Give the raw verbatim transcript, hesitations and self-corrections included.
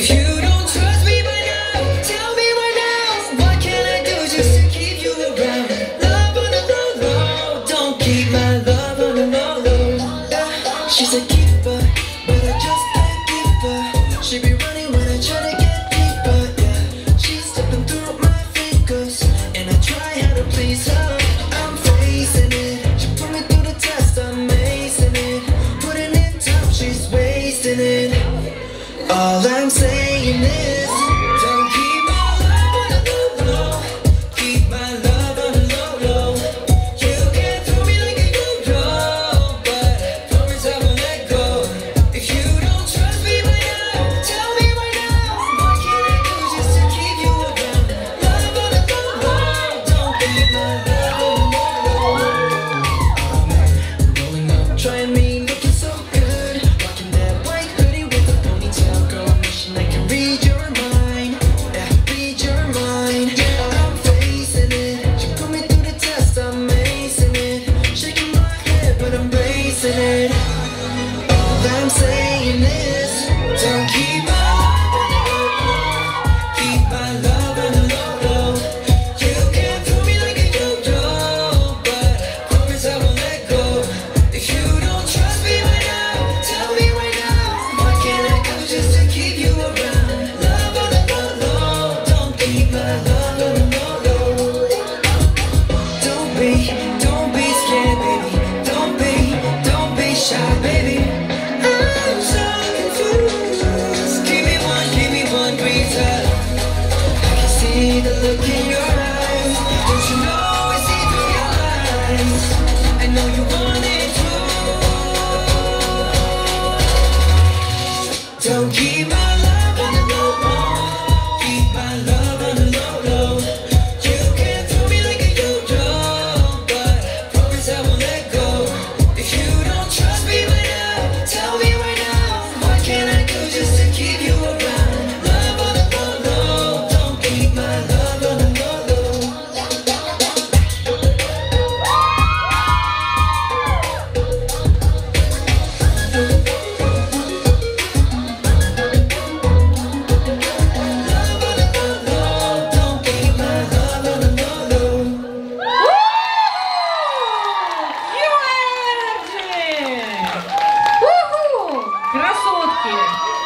If you don't trust me by now, tell me right now. What can I do just to keep you around? Love on the low, low. Don't keep my love on the low, low. Yeah. She's a keeper, but I just can't keep her. She be running when I try to get deeper. Yeah. She's slipping through my fingers, and I try how to please her. I'm facing it. She put me through the test. I'm acing it. Putting in time, she's wasting it. All I'm saying is, don't keep my love on the low, low. Keep my love on the low, low. You can throw me like a yo-yo, but I promise I won't let go. If you don't trust me by now, tell me right now. What can I do just to keep you around? Love on the low, low. Don't keep my love on the low, low. I'm rolling up, trying me, looking so good. Rocking that white hoodie with a ponytail, girl. I'm wishing I can read your mind. Yeah, read your mind. Yeah, I'm facing it. She put me through the test. I'm acing it. Shaking my head, but I'm bracing it. All I'm saying is, don't keep my love on the low, low. Keep my love on the low, low. You can throw me like a yo-yo, but I promise I won't let go. If you don't trust me right now, tell me right now. What can I do just to keep you around? Love on the low, low. Don't keep my love on the low, low. Don't be, don't be scared, baby. Don't be, don't be shy, baby. I'm so confused. Give me one, give me one green touch. I can see the look in your eyes. Don't you know I see through your eyes? I know you want it too. Don't keep my love on the low, low. Keep my love on the low, low. You can throw me like a yo-yo, but I promise I won't let go. If you don't trust me right now, tell me right now. What can I do just to keep you around? Love on the low, low. Don't keep my love on the low, low. Love on the low, low. Don't keep my love on the low, low. ю ай энерджи! Уху! Красотки!